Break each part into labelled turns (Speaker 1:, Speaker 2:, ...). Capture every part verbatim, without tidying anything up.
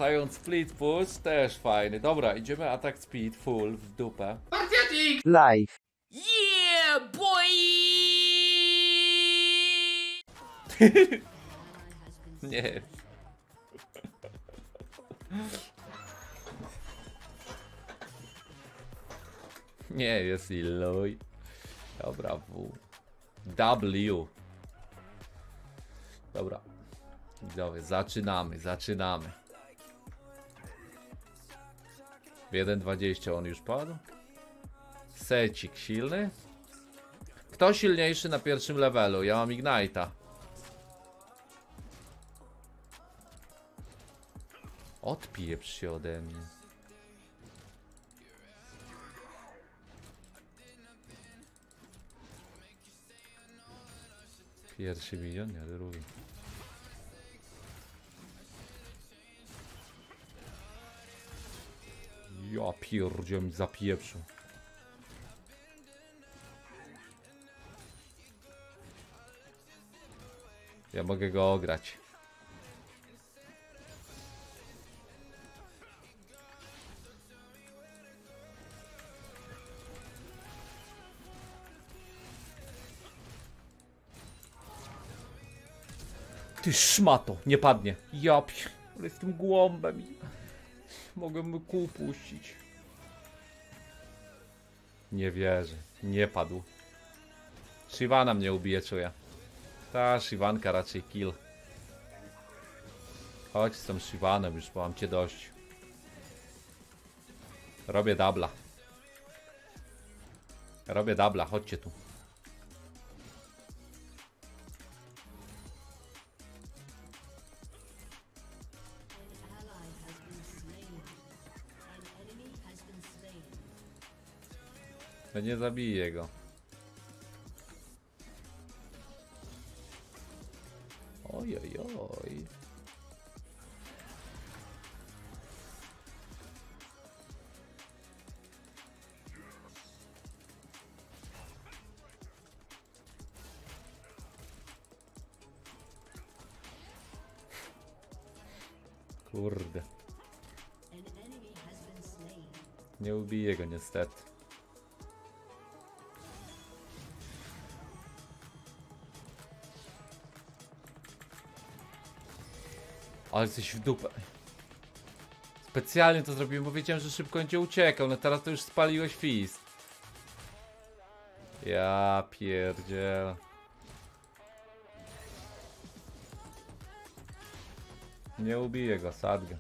Speaker 1: wracając split push, też fajny. Dobra, idziemy atak speed full w dupę.
Speaker 2: Live.
Speaker 1: Yeah, boy! Nie. Nie, jest Illuj. Dobra, W. W. Dobra. Widzowie, zaczynamy, zaczynamy. W jeden dwadzieścia on już padł. Secik silny. Kto silniejszy na pierwszym levelu? Ja mam Ignite'a. Odpieprz się ode mnie. Pierwszy milion, nie drugi. Ja pierdzie mi zapieprzył. Ja mogę go ograć. Ty szmato, nie padnie. Ja pier... ale jestem głąbem i... mogę mu kół puścić. Nie wierzę. Nie padł. Shyvana mnie ubije, czuję. Ta Shyvanka raczej kill. Chodź z tą Shyvanem, już mam cię dość. Robię dubla. Robię dubla, chodźcie tu. No nie zabiję go. Oj, oj, oj. Kurde. Nie ubiję go niestety. Ale jesteś w dupę. Specjalnie to zrobiłem, bo wiedziałem, że szybko będzie uciekał. No teraz to już spaliłeś fist. Ja pierdziel. Nie ubiję go, sadgę.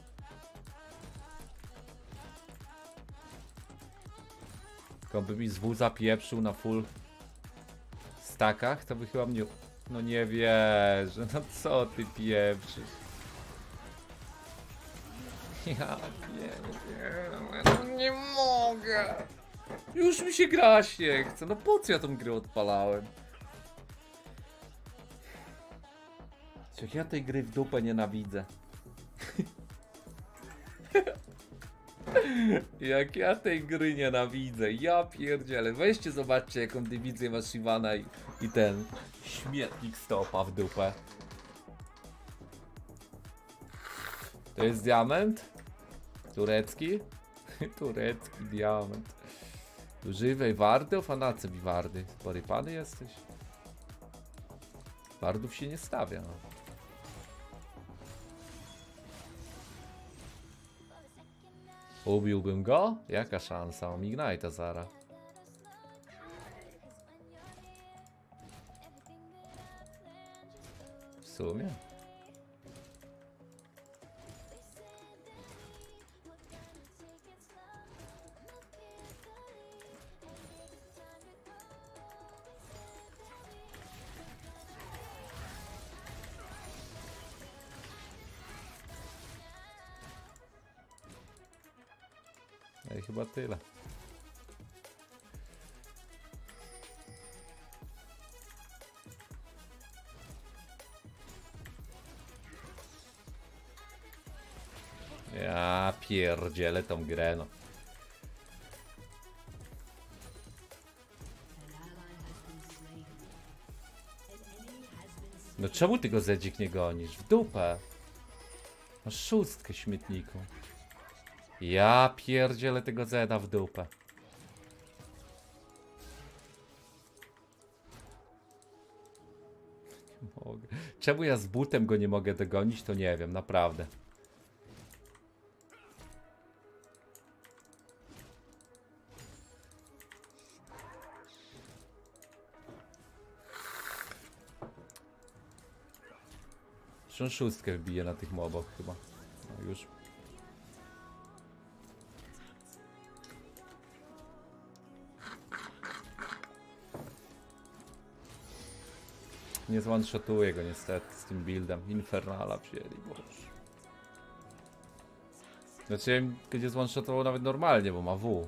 Speaker 1: Tylko by mi z W zapieprzył na full stackach, to by chyba mnie... No nie wierzę, no co ty pieprzysz? Ja pierdzielę, no nie mogę. Już mi się grać nie chce, no po co ja tą grę odpalałem? Jak ja tej gry w dupę nienawidzę. Jak ja tej gry nienawidzę, ja pierdzielę. Weźcie zobaczcie jaką dywizję ma Shyvana i, i ten śmietnik stopa w dupę. To jest diament? Turecki? Turecki diament. Używaj wardów, a na co mi wardy? Porypany jesteś? Wardów się nie stawia. No. Ubiłbym go? Jaka szansa? Mam Ignite'a zara. W sumie. No i chyba tyle. Ja pierdzielę tą grę, no. No czemu ty go Zedzik nie gonisz? W dupę. Masz szóstkę śmietniku. Ja pierdzielę tego Zeda w dupę. Nie mogę. Czemu ja z butem go nie mogę dogonić, to nie wiem, naprawdę. Zresztą szóstkę wbije na tych mobach chyba. No już. Nie zone-shotuję go niestety z tym buildem. Infernala wzięli, boże. Znaczy, gdzie zone-shotował nawet normalnie, bo ma W.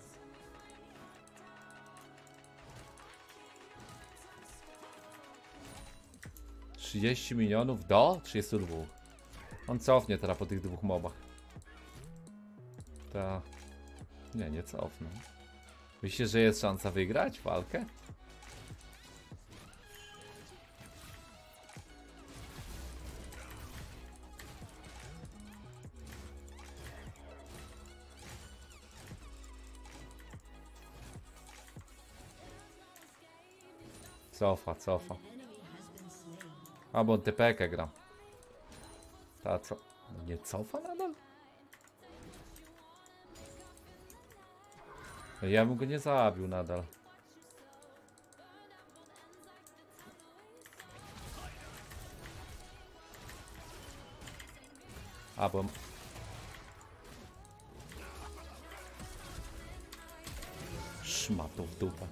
Speaker 1: trzydzieści milionów do trzydziestu dwóch. On cofnie teraz po tych dwóch mobach. Ta. Nie, nie cofnę. Myślisz, że jest szansa wygrać walkę? Cofa, cofa. A, bo on T P K gra. Ta co? Nie cofa nadal? Ja bym go nie zabił nadal. A, bo... Szmatą w dupę.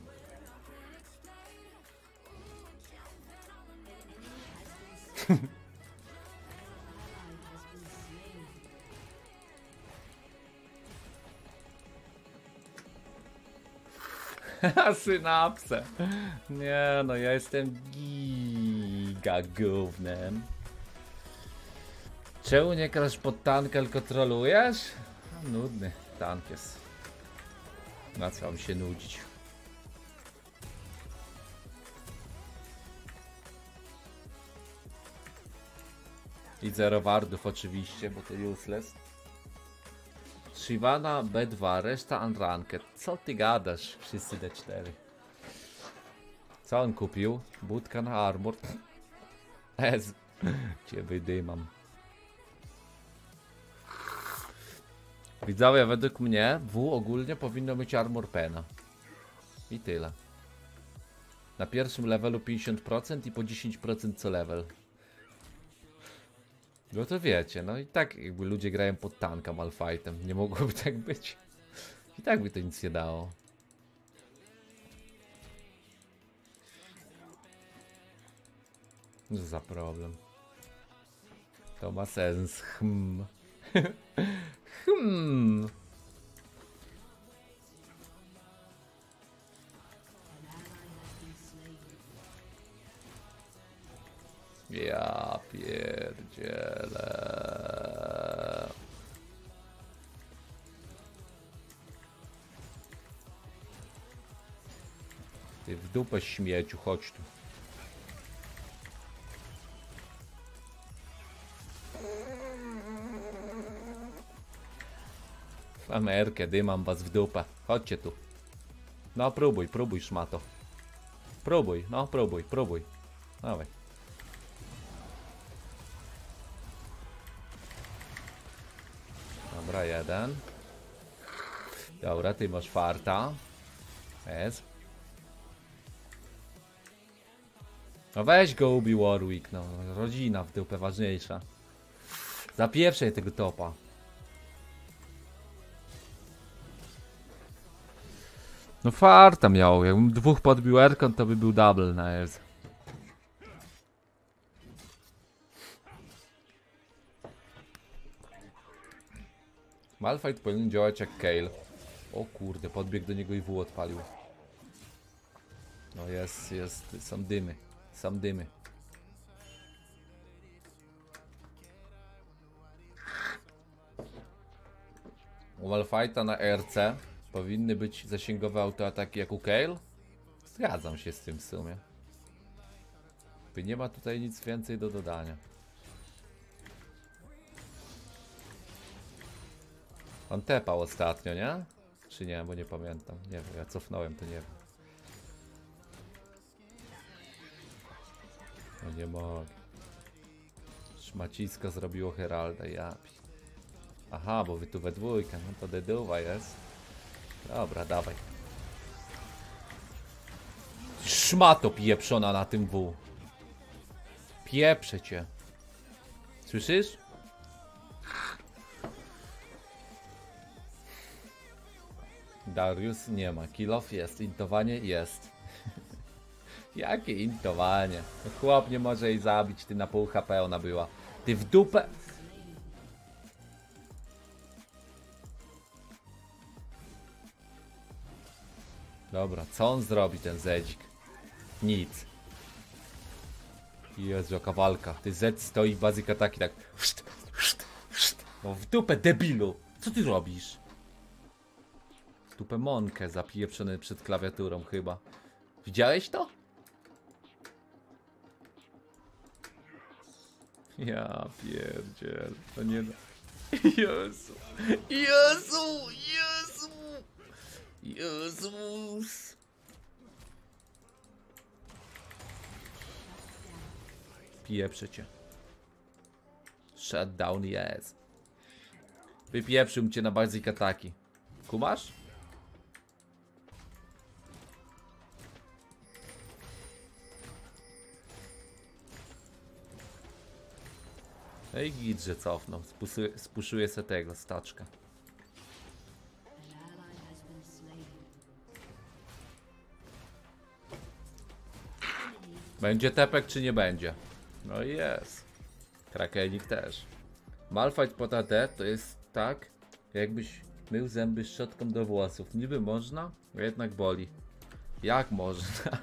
Speaker 1: Synapsę. Nie no, ja jestem giga gównem. Czemu nie grasz pod tankę, tylko trolujesz? Nudny tank jest. Na co mam się nudzić? I zero wardów oczywiście, bo to useless. Shyvana B dwa, reszta unranked. Co ty gadasz? Wszyscy D cztery. Co on kupił? Budka na armor. Ez. Cię wydymam. Widzowie, według mnie W ogólnie powinno być armor pena. I tyle. Na pierwszym levelu pięćdziesiąt procent i po dziesięć procent co level. No to wiecie, no i tak jakby ludzie grają pod tanka malfightem. Nie mogłoby tak być. I tak by to nic nie dało. Co za problem. To ma sens. Hmm. hmm. Ja pierdzielę. Ty w dupę śmieciu, chodź tu. W Amerykę dymam was w dupę. Chodźcie tu. No próbuj, próbuj szmato. Próbuj, no próbuj, próbuj. Dawaj. Dobra, jeden. Dobra, ty masz farta. Jest. No weź go ubij Warwick, no. Rodzina w dupę ważniejsza. Zapieprzaj tego topa. No farta miał. Jakbym dwóch podbił Erkon, to by był double na jest. Malphite powinien działać jak Kayle. O kurde, podbiegł do niego i W odpalił. No jest, jest, są dymy, są dymy. U Malphite'a na R C powinny być zasięgowe autoataki jak u Kayle? Zgadzam się z tym w sumie. Nie ma tutaj nic więcej do dodania. On tepał ostatnio, nie? Czy nie, bo nie pamiętam. Nie wiem, ja cofnąłem, to nie wiem. No nie mogę. Szmacisko zrobiło Heralda, ja pi. Aha, bo wy tu we dwójkę, no to deduwa jest. Dobra, dawaj. Szmato pieprzona na tym W. Pieprzę cię. Słyszysz? Darius nie ma. Kill off jest. Intowanie jest. Jakie intowanie? Chłop nie może jej zabić. Ty na pół H P ona była. Ty w dupę. Dobra, co on zrobi ten Zedzik? Nic. Jezu, jaka walka. Ty Z stoi w basic ataki tak. No w dupę, debilu. Co ty robisz? W dupę Monkę zapieprzony przed klawiaturą chyba. Widziałeś to? Ja pierdziel. To nie da. Jezu. Jezu. Jezu. Jezus. Pieprzę cię. Shutdown jest. Wypieprzył cię na basic ataki. Kumasz? No i git, że cofnął. Spusuje, spuszuje se tego staczka. Będzie tepek czy nie będzie? No i jest. Krakenik też. Malfight pod A D to jest tak, jakbyś mył zęby szczotką do włosów. Niby można, a jednak boli. Jak można?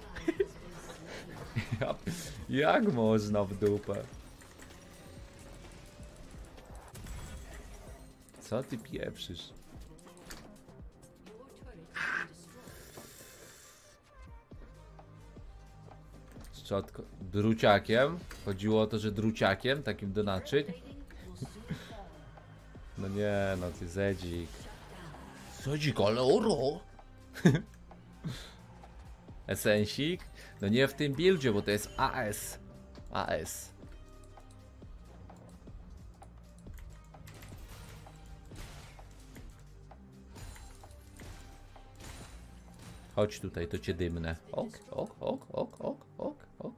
Speaker 1: jak, jak można w dupę? Co ty pieprzysz? Szczotko, druciakiem. Chodziło o to, że druciakiem, takim do naczyń. No nie, no ty Zedzik. Zedzik, ale oro. Esensik? No nie w tym buildzie, bo to jest A S. A S. Chodź tutaj, to cię dymnę. Ok, ok, ok, ok, ok, ok, ok.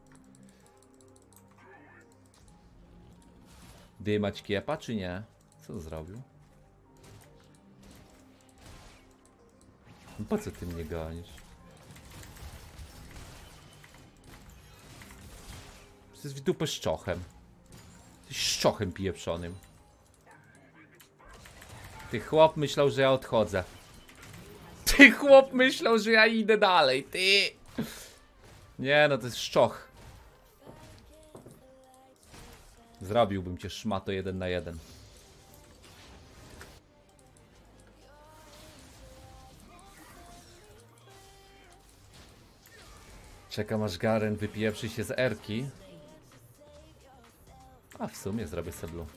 Speaker 1: Dymać kiepa, czy nie? Co zrobił? No po co ty mnie gonisz? To jest w dupę szczochem. Jesteś szczochem pieprzonym. Ty chłop myślał, że ja odchodzę. Ty chłop myślał, że ja idę dalej, ty! Nie no, to jest szczoch. Zrobiłbym cię szmato jeden na jeden. Czekam aż Garen wypieprzy się z erki. A w sumie zrobię sobie blue.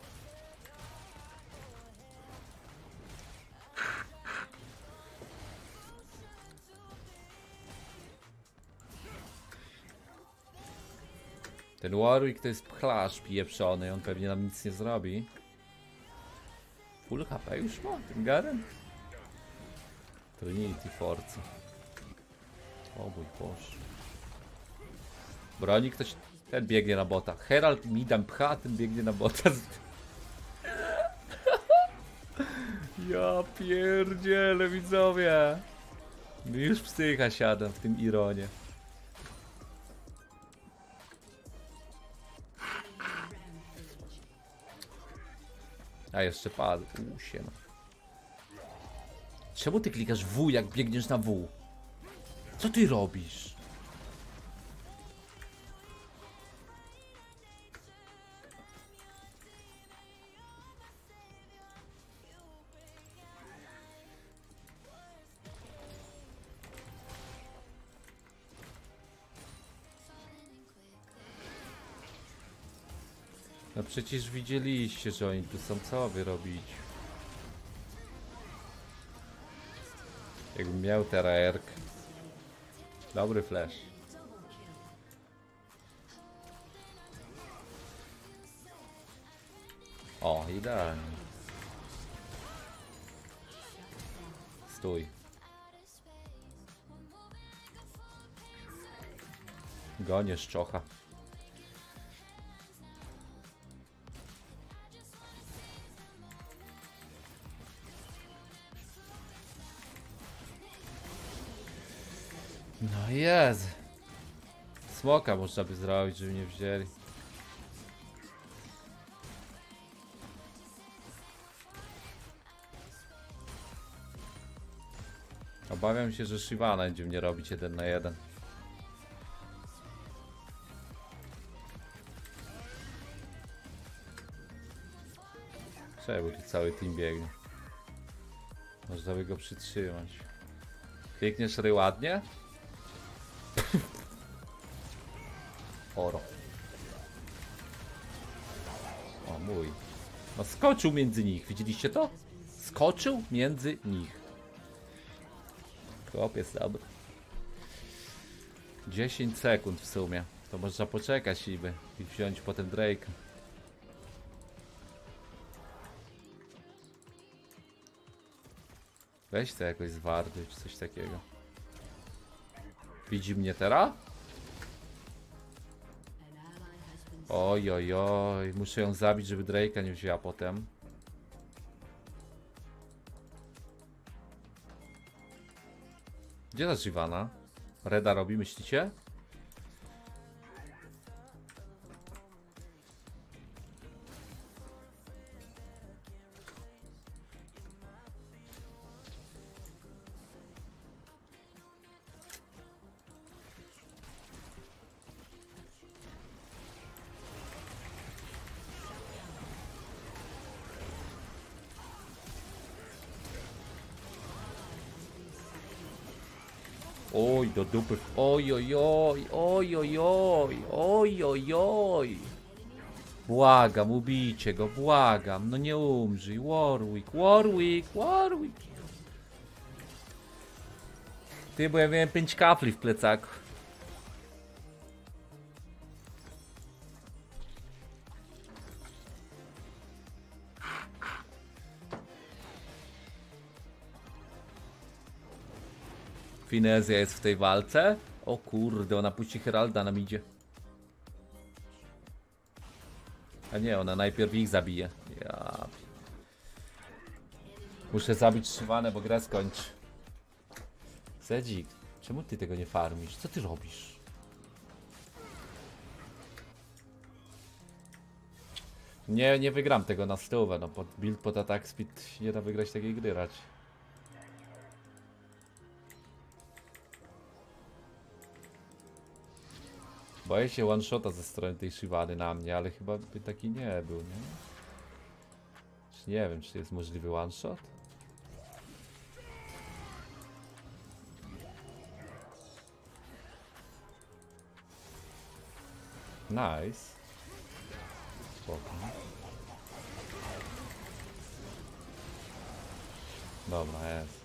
Speaker 1: Ten Warwick to jest pchlarz pieprzony, on pewnie nam nic nie zrobi. Full H P już ma ten Garen? Trinity Force. O mój Boże. Broni ktoś... Ten biegnie na bota. Herald mi dam pcha, ten biegnie na bota. Ja pierdzielę, widzowie. Już psycha siadam w tym Ironie. A jeszcze padł. Usie, no. Czemu ty klikasz W, jak biegniesz na W? Co ty robisz? No przecież widzieliście, że oni tu są. Co wy robić? Jakbym miał terrork. Dobry flash. O, idealnie. Stój. Gonię szczocha. No jest. Smoka można by zrobić, żeby nie wzięli. Obawiam się, że Shyvana będzie mnie robić jeden na jeden. Czemu tu cały team biegnie? Można by go przytrzymać. Pięknie Ry ładnie? Oro. O mój. No skoczył między nich, widzieliście to? Skoczył między nich. Chłop jest dobry. dziesięć sekund w sumie. To można poczekać i, by, i wziąć potem Drake'a. Weź to jakoś z wardy czy coś takiego. Widzi mnie teraz? Oj, oj, oj. Muszę ją zabić, żeby Drake'a nie wzięła potem. Gdzie ta Shyvana? Reda robi, myślicie? Oj, do dupy. Oj, oj, oj, oj, oj, oj, oj, oj, oj. Błagam, ubijcie go, błagam. No nie umrzyj. Warwick, Warwick, Warwick. Ty, bo ja miałem pięć kapli w plecaku. Finezja jest w tej walce. O kurde, ona puści Heralda, nam idzie. A nie, ona najpierw ich zabije. Ja... Muszę zabić Shyvanę, bo grę skończy. Sedzik, czemu ty tego nie farmisz? Co ty robisz? Nie, nie wygram tego na stówę, no pod build pod attack speed nie da wygrać takiej gry raczej. Boję się one shota ze strony tej Shyvany na mnie, ale chyba by taki nie był, nie? Czy nie wiem, czy jest możliwy one shot? Nice. Spoko. Dobra, jest.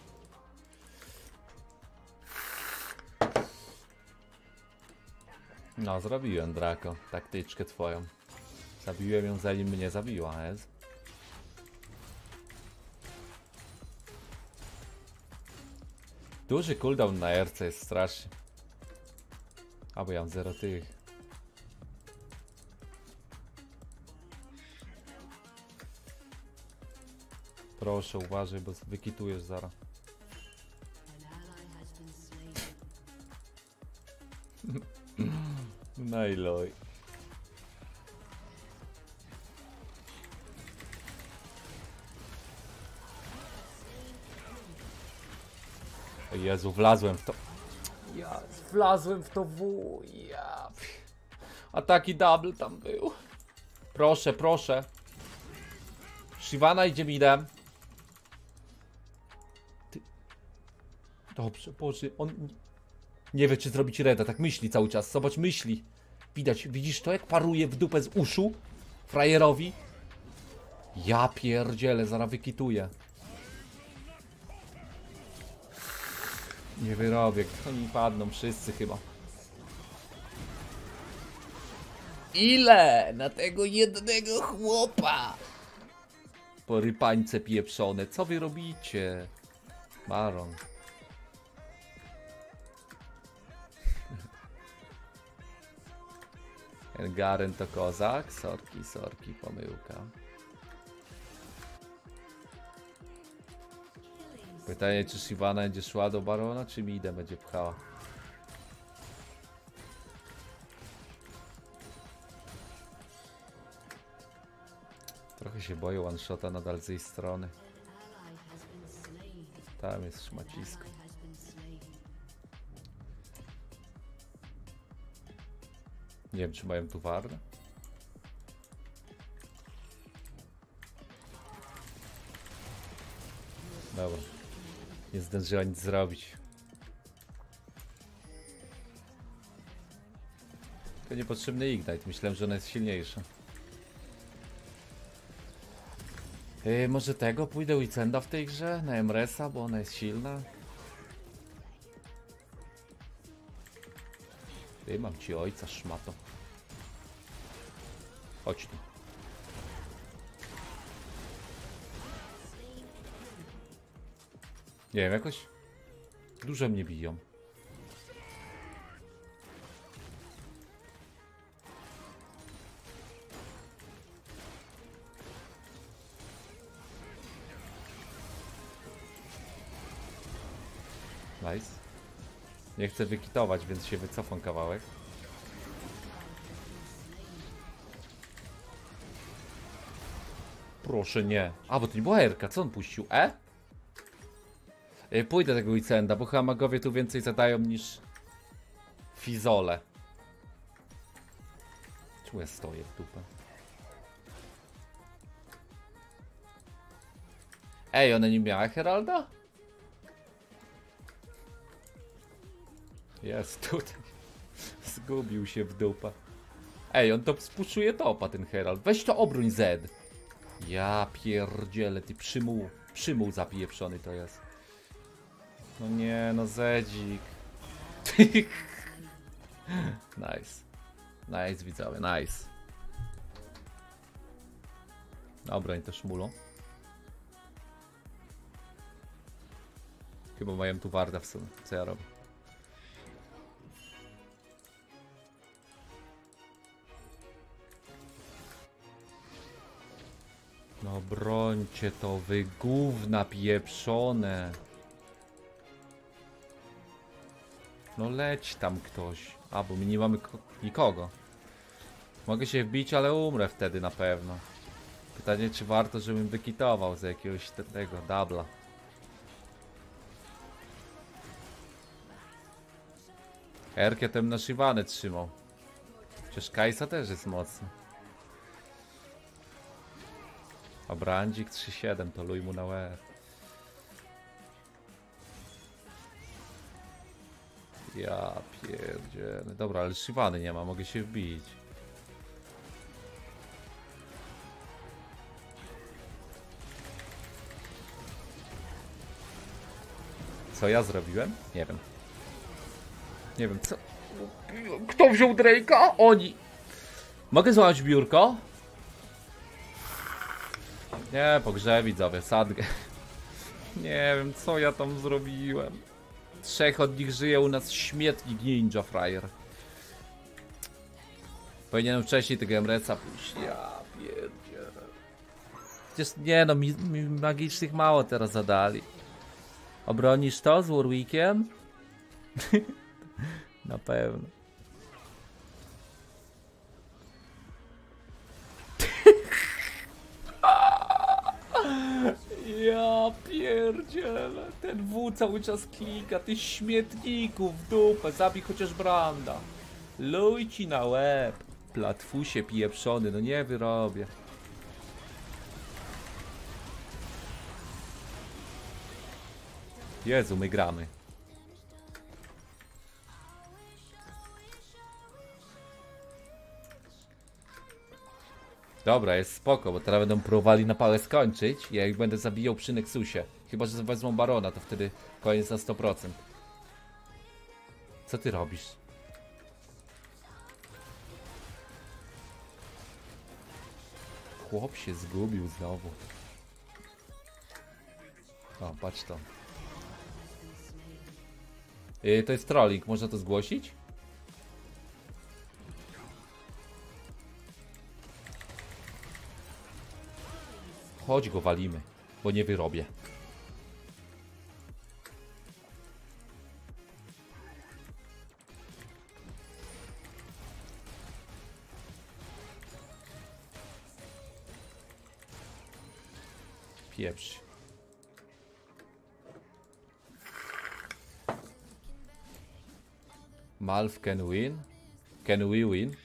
Speaker 1: No, zrobiłem Draco, taktyczkę twoją. Zabiłem ją, zanim mnie zabiła, jest. Duży cooldown na R C jest strasznie. A bo ja mam zero tych. Proszę, uważaj, bo wykitujesz zaraz. Najloj. O Jezu, wlazłem w to. Ja wlazłem w to W. Ja. A taki double tam był. Proszę, proszę. Shyvana idzie midem. Ty. Dobrze, Boże, on nie wie, czy zrobić reda, tak myśli cały czas. Zobacz, myśli. Widać, widzisz to, jak paruje w dupę z uszu frajerowi? Ja pierdzielę, zaraz wykituję. Nie wyrobię, oni padną wszyscy chyba. Ile? Na tego jednego chłopa! Porypańce pieprzone, co wy robicie? Baron. Garen to kozak, sorki, sorki, pomyłka. Pytanie, czy Shyvana będzie szła do Barona, czy Midę będzie pchała? Trochę się boję one-shota nadal z jej strony. Tam jest szmacisko. Nie wiem, czy mają tu wardę. Dobra. Nie zdążyła nic zrobić. To niepotrzebny Ignite. Myślałem, że ona jest silniejsza. Yy, może tego pójdę Weekenda w tej grze? Na Emresa, bo ona jest silna. Yy, mam ci ojca, szmato. Chodź tu. Nie wiem, jakoś dużo mnie biją. Nice. Nie chcę wykitować, więc się wycofam kawałek. Proszę nie. A, bo to nie była Erka. Co on puścił? E? Yy, pójdę tego Weekenda, bo chyba magowie tu więcej zadają niż fizole. Czemu ja stoję w dupę? Ej, ona nie miała Heralda? Jest tutaj. Zgubił się w dupę. Ej, on to spuszczuje topa, ten Herald. Weź to obroń Z. Ja pierdzielę, ty przymuł. Przymuł zapieprzony to jest. No nie, no Zedzik. Nice. Nice, widzowie, nice. Obroń to szmulą. Chyba mają tu warda w sumie. Co ja robię? No brońcie to, wy gówna pieprzone. No leć tam ktoś. A, bo my nie mamy nikogo. Mogę się wbić, ale umrę wtedy na pewno. Pytanie, czy warto, żebym wykitował z jakiegoś te tego dubla. Erkę tem na Shyvanę trzymał. Przecież Kajsa też jest mocny. A Brandzik trzy siedem, to luj mu na łeb. Ja pierdzielę. Dobra, ale Shyvany nie ma, mogę się wbić. Co ja zrobiłem? Nie wiem. Nie wiem co. Kto wziął Drake'a? Oni. Mogę złamać biurko? Nie, po grze widzowie, sadgę. Nie wiem co ja tam zrobiłem. Trzech od nich żyje, u nas śmietnik ninja frajer. Powinienem wcześniej tego Emresa pójść. Ja pierdzielę. Przecież nie no, mi, mi magicznych mało teraz zadali. Obronisz to z Warwickiem? Na pewno. Ja pierdzielę. Ten W cały czas klika. Ty śmietniku w dupę. Zabij chociaż Branda. Luj ci na łeb. Platfusie pieprzony. No nie wyrobię. Jezu, my gramy. Dobra, jest spoko, bo teraz będą próbowali na pałę skończyć i ja ich będę zabijał przy Nexusie. Chyba że wezmą Barona, to wtedy koniec na sto procent. Co ty robisz? Chłop się zgubił znowu. O, patrz to. Yy, to jest trolling, można to zgłosić? Chodź go walimy, bo nie wyrobię. Pieprz. Malf can win? Can we win?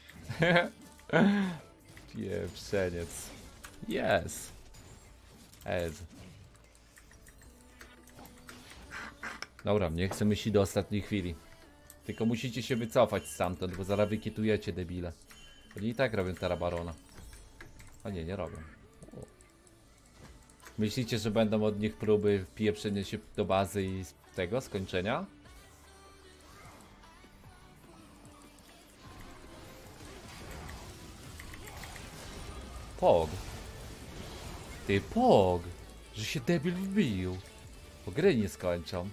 Speaker 1: Pieprzeniec. Yes. Ez. Dobra, nie chcę myśli do ostatniej chwili. Tylko musicie się wycofać stamtąd, bo zaraz wykitujecie, debile. Oni i tak robią Tarabarona. A nie, nie robią. O. Myślicie, że będą od nich próby wpieprzenia się do bazy i tego skończenia? Pog. Ty Pog, że się debil wbił. Bo gry nie skończą.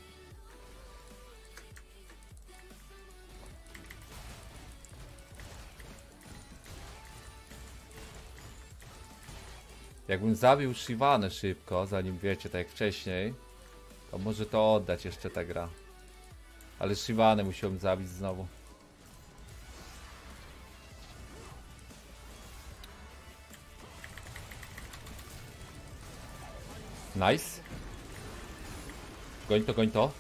Speaker 1: Jakbym zabił Shivanę szybko, zanim wiecie, tak jak wcześniej, to może to oddać jeszcze ta gra. Ale Shivanę musiałem zabić znowu. Nice. Goń to, goń to.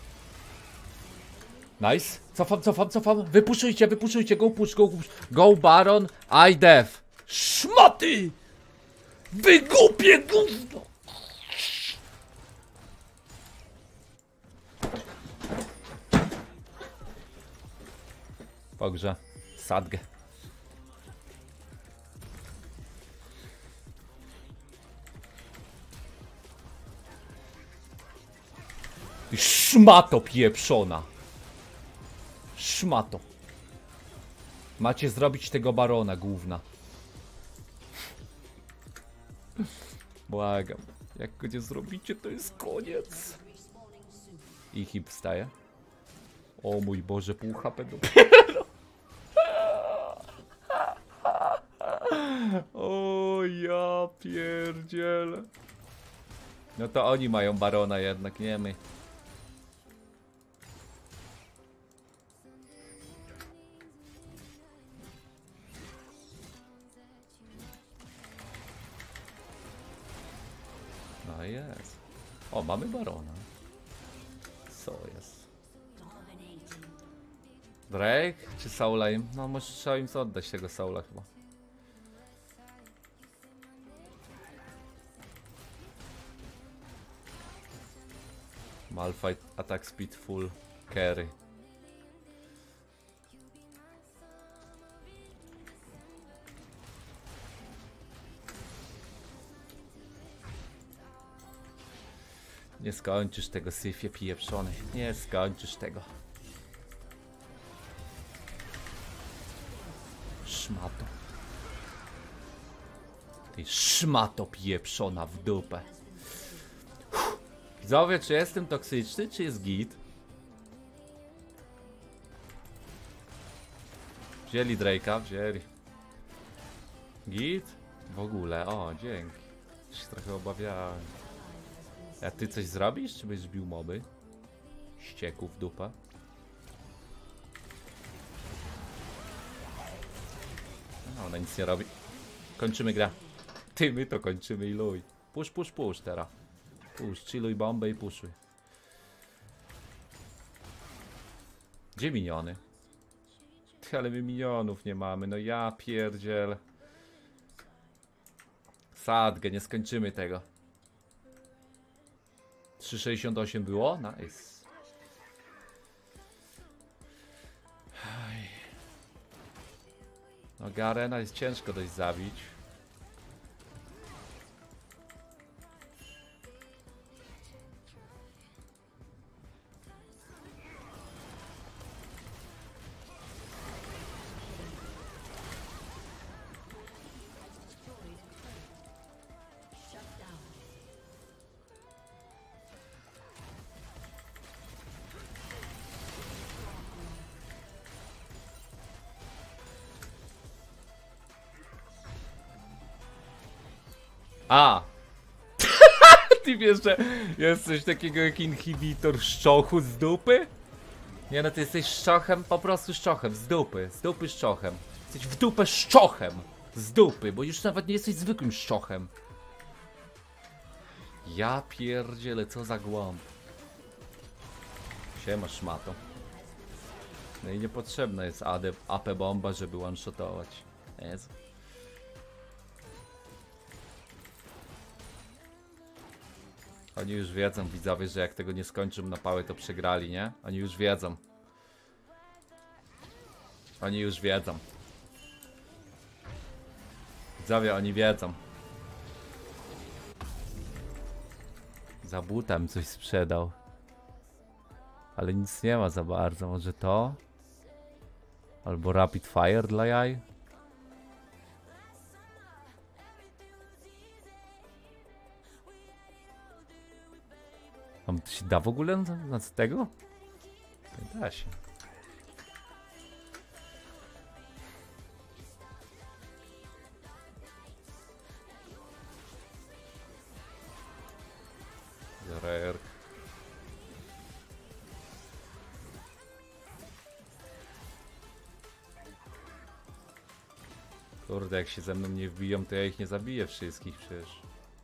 Speaker 1: Nice. Cofam, cofam, cofam. Wypuszczujcie, wypuszczujcie. Go push, go push. Go Baron, I def. Szmaty! Wygupie gówno! Pogrze. Sadgę. Szmato pieprzona. Szmato. Macie zrobić tego barona główna. Błagam. Jak go nie zrobicie, to jest koniec. I hip wstaje. O mój Boże, pół H P dopiero. O ja pierdzielę. No to oni mają barona jednak, nie my. No jest. O, mamy barona. Co jest? Drake czy Saula im? No może trzeba im oddać tego Saula chyba. Malphite attack speed full carry. Nie skończysz tego, syfie pieprzony. Nie skończysz tego. Szmato. Ty szmato pieprzona w dupę. Widzowie, czy jestem toksyczny, czy jest git? Wzięli Drake'a, wzięli. Git? W ogóle, o, dzięki. Się trochę obawiałem. A ty coś zrobisz, czy byś bił moby? Ścieku w dupę. No, ona nic nie robi. Kończymy grę. Ty, my to kończymy i luj. Push, push, push teraz. Push, chilluj bombę i puszuj. Gdzie miniony? Ty, ale my minionów nie mamy, no ja pierdziel. Sadgę, nie skończymy tego. trzy sześćdziesiąt osiem było? Nice. No Garena jest ciężko dość zabić. A! Ty wiesz, że jest coś takiego jak inhibitor szczochu z dupy? Nie no, ty jesteś szczochem, po prostu szczochem, z dupy, z dupy szczochem. Jesteś w dupę szczochem, z dupy, bo już nawet nie jesteś zwykłym szczochem. Ja pierdzielę, co za głąb. Siema szmato. No i niepotrzebna jest A P bomba, żeby one-shotować. Jezu. Oni już wiedzą, widzowie, że jak tego nie skończą na pałę, to przegrali, nie? Oni już wiedzą. Oni już wiedzą. Widzowie, oni wiedzą. Za butem coś sprzedał. Ale nic nie ma za bardzo. Może to? Albo Rapid Fire dla jaj? Tam to się da w ogóle na, na tego? Nie da się. Rare. Kurde, jak się ze mną nie wbiją, to ja ich nie zabiję wszystkich przecież.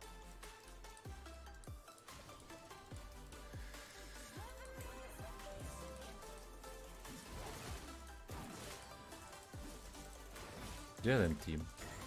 Speaker 1: Gdzie ten team?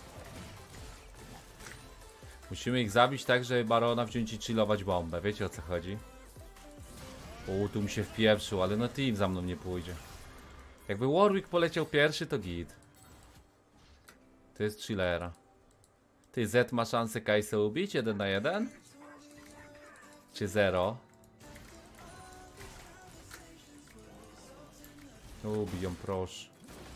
Speaker 1: Musimy ich zabić tak, żeby Barona wziąć i chillować bombę. Wiecie o co chodzi? O, tu mi się wpieprzył, ale no team za mną nie pójdzie. Jakby Warwick poleciał pierwszy, to git. To jest chillera. Ty, Z ma szansę Kajsę ubić? jeden na jeden? Czy zero? Ubiją, proszę.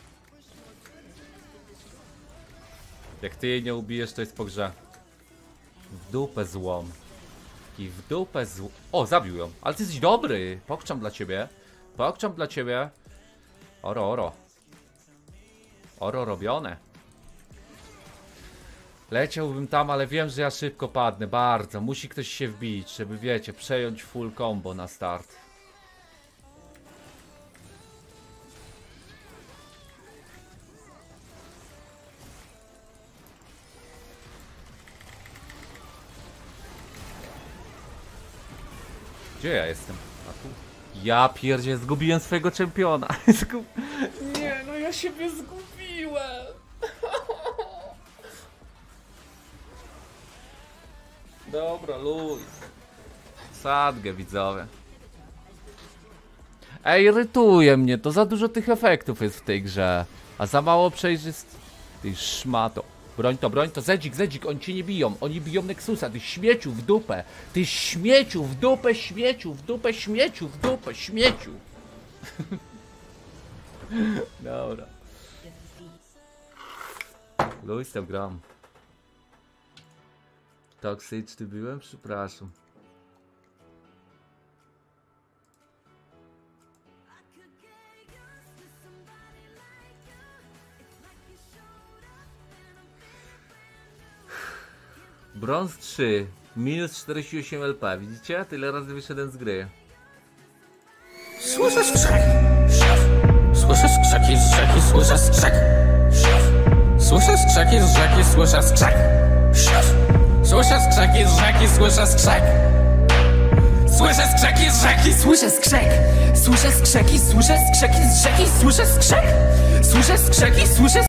Speaker 1: Jak ty jej nie ubijesz, to jest po grze. W dupę złom. I w dupę złom. O, zabił ją. Ale ty jesteś dobry. Pokczam dla ciebie. Pokczam dla ciebie. Oro, oro. Oro robione. Leciałbym tam, ale wiem, że ja szybko padnę. Bardzo. Musi ktoś się wbić, żeby, wiecie, przejąć full combo na start. Gdzie ja jestem? A tu? Ja pierdzie, zgubiłem swojego czempiona. Zgub... Nie, no ja siebie zgubiłem. Dobra, luj. Sadgę, widzowie. Ej, irytuje mnie, to za dużo tych efektów jest w tej grze. A za mało przejrzyst... Ty szmato. Broń to, broń to, Zedzik, Zedzik, oni cię nie biją, oni biją Nexusa, ty śmieciu w dupę, ty śmieciu w dupę, śmieciu w dupę, śmieciu w dupę, śmieciu. Dobra. Luis tam gram. Toksyczny byłem? Przepraszam. Brąz trzy, minus czterdzieści osiem L P, widzicie? Tyle razy wyszedłem z gry.
Speaker 2: Słyszę skrzek, słyszę skrzeki z rzeki, słyszę skrzek, słyszę skrzeki z rzeki, słyszę skrzek, słyszę skrzeki z rzeki, słyszę skrzek, słyszę skrzeki z rzeki, słyszę skrzek, słyszę skrzeki, słyszę skrzeki z rzeki, słyszę skrzek, słyszę skrzeki, słyszę